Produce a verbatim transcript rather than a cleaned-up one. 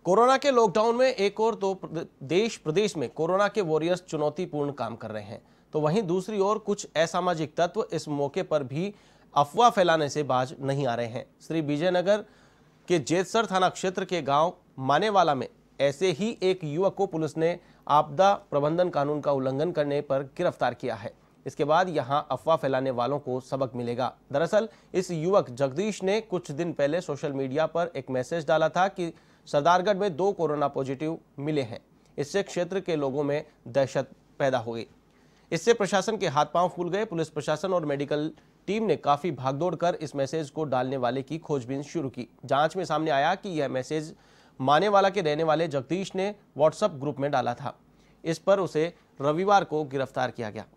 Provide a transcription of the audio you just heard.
Corona के lockdown में एक और तो देश प्रदेश में कोरोना के वॉरियर्स चुनौतीपूर्ण काम कर रहे हैं, तो वहीं दूसरी ओर कुछ असामाजिक तत्व इस मौके पर भी अफवाह फैलाने से बाज नहीं आ रहे हैं। श्री विजयनगर के जेतसर थाना क्षेत्र के गांव मानेवाला में ऐसे ही एक युवक को पुलिस ने आपदा प्रबंधन कानून का उल्लंघन करने पर गिरफ्तार किया है। इसके बाद यहां अफवाह फैलाने वालों को सबक मिलेगा। दरअसल इस युवक जगदीश ने कुछ दिन पहले सोशल मीडिया पर एक मैसेज डाला था कि सरदारगढ़ में दो कोरोना पॉजिटिव मिले हैं। इससे क्षेत्र के लोगों में दहशत पैदा हो गई। इससे प्रशासन के हाथ पांव फूल गए। पुलिस प्रशासन और मेडिकल टीम ने काफी भागदौड़ कर इस मैसेज को डालने वाले की खोजबीन शुरू की। जांच में सामने आया कि यह मैसेज मानेवाला के रहने वाले जगदीश ने व्हाट्सएप ग्रुप में डाला था। इस पर उसे रविवार को गिरफ्तार किया गया।